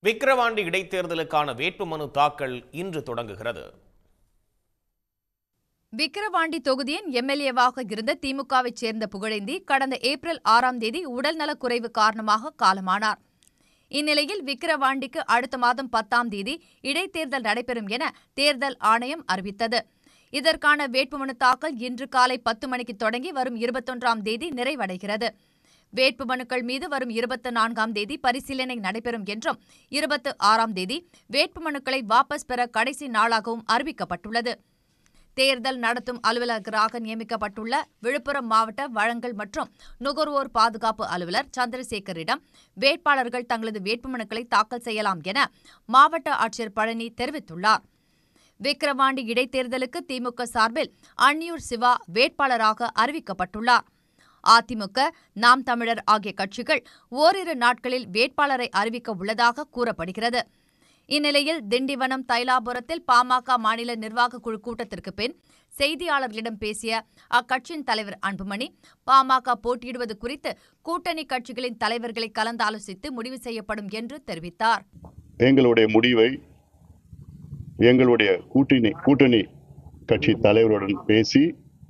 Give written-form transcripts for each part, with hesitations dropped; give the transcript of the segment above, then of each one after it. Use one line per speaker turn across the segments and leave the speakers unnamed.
விக்கிரவாண்டி இடைத்தேர்தலுக்கான வேட்புமனு தாக்கல் இன்று தொடங்குகிறது.
விக்கிரவாண்டி தொகுதியின் எம்எல்ஏவாக இருந்த திமுகவைச் சேர்ந்த புகழேந்தி கடந்த ஏப்ரல் 6ஆம் தேதி உடல்நலக்குறைவு காரணமாக காலமானார். இந்நிலையில் விக்கிரவாண்டிக்கு அடுத்த மாதம் 10ஆம் தேதி இடைத்தேர்தல் நடைபெறும் என தேர்தல் ஆணையம் அறிவித்தது. இதற்கான வேட்புமனு தாக்கல் இன்று காலை 10 மணிக்கு தொடங்கி வரும் 21ஆம் தேதி நிறைவடைகிறது. வேட்புமனுக்கள் மீது வரும் 24ஆம் தேதி பரிசீலனை நடைபெறும் என்றும் 26ஆம் தேதி வேட்புமனுக்களை வாபஸ் பெற கடைசி நாளாகவும் அறிவிக்கப்பட்டுள்ளது. தேர்தல் நடத்தும் அலுவலராக நியமிக்கப்பட்டுள்ள விழுப்புரம் மாவட்ட வழங்கல் மற்றும் நுகர்வோர் பாதுகாப்பு அலுவலர் சந்திரசேகரிடம் வேட்பாளர்கள் தங்களது வேட்புமனுக்களை தாக்கல் செய்யலாம் என மாவட்ட ஆட்சியர் பழனி தெரிவித்துள்ளார். விக்கிரவாண்டி இடைத்தேர்தலுக்கு திமுக சார்பில் அன்னியூர் சிவா வேட்பாளராக அறிவிக்கப்பட்டுள்ளார். அதிமுக, நாம் தமிழர் ஆகிய கட்சிகள் ஓரிரு நாட்களில் வேட்பாளரை அறிவிக்க உள்ளதாக கூறப்படுகிறது. இந்நிலையில் திண்டிவனம் தைலாபுரத்தில் பாமக மாநில நிர்வாக குழு கூட்டத்திற்கு பின் செய்தியாளர்களிடம் பேசிய அக்கட்சியின் தலைவர் அன்புமணி, பாமக போட்டியிடுவது குறித்து கூட்டணி கட்சிகளின் தலைவர்களை கலந்தாலோசித்து முடிவு செய்யப்படும் என்று தெரிவித்தார்.
எங்களுடைய முடிவை எங்களுடைய கூட்டணி கட்சி தலைவருடன் பேசி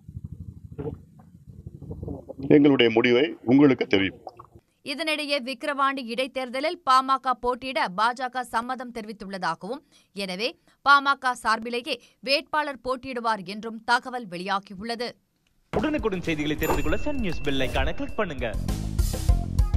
எங்களுடைய முடிவை உங்களுக்கு தெரிவிப்போம்.
இதனிடையே விக்கிரவாண்டி இடைத்தேர்தலில் பாமக போட்டியிட பாஜக சம்மதம் தெரிவித்துள்ளதாகவும், எனவே பாமக சார்பிலேயே வேட்பாளர் போட்டியிடுவார் என்றும் தகவல் வெளியாகியுள்ளது.
உடனுக்குடன் செய்திகளை தெரிந்து கொள்ள சன் நியூஸ் பெல் ஐகானை கிளிக் பண்ணுங்க.